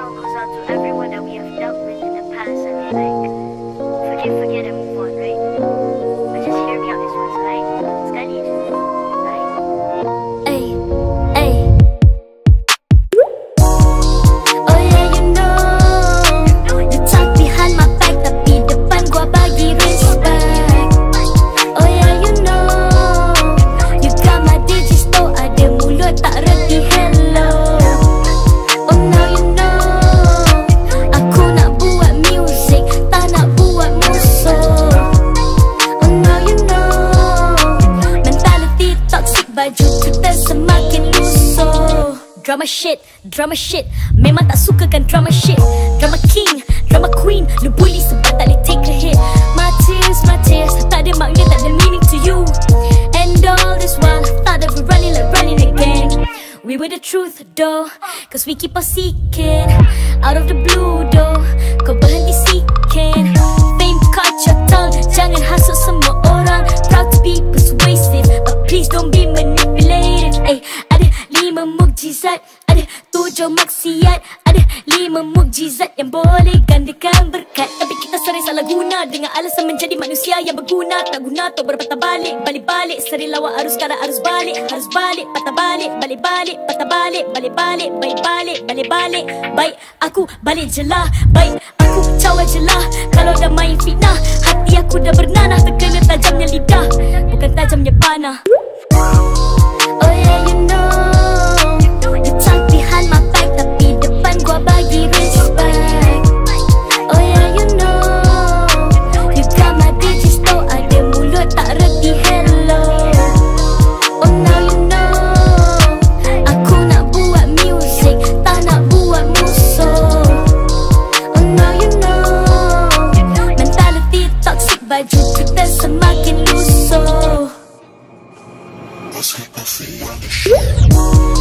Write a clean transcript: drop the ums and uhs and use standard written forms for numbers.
song goes out to everyone that we have dealt with in the past. I mean, like, forget and move on, right? But just hear me out this one, right? It's gonna need it, right? Ay, ay. Oh yeah, you know, you talk behind my back, tapi depan gua bagi respect. Oh yeah, you know, you got my digits, tau ada mulut tak reti hello. Oh now you know, aku nak buat music, tak nak buat musuh. Oh now you know, mentality toxic, baju kita semakin lusuh. Drama shit, memang tak suka kan drama shit. Drama king, drama queen, lu bully sebab tak boleh take a hit. My tears, tak ada makna, tak ada meaning to you. And all this while, thought that we're running like running again. We were the truth though, cause we keep on seeking. Out of the blue though, kau berhenti seeking. Fame cut your tongue, jangan hasut semua orang. Proud to be persuasive, but please don't be manipulated. Ay, ada 5 mukjizat, ada 7 maksiat, ada 5 mukjizat yang boleh gandakan berkat. Tapi kita sering salah guna dengan alasan menjadi manusia yang berguna. Tak guna tu berpatah balik, balik-balik. Sering lawan arus, sekarang arus balik. Harus balik, patah balik, balik-balik. Patah balik, balik-balik, baik-balik, balik-balik. Baik, aku balik je lah. Baik, aku cawa je lah. Kalau dah main fitnah, hati aku dah bernanah. Terkena tajamnya lidah, bukan tajamnya panah. Oh yeah, you know, you talk behind my back, tapi depan gua bagi respect. Oh yeah, you know, you got my digits, tau ada mulut tak reti hello. Oh now you know, aku nak buat music, tak nak buat musuh. Oh now you know, mentality toxic, baju kita semakin lusuh. Let's get pussy on the shit.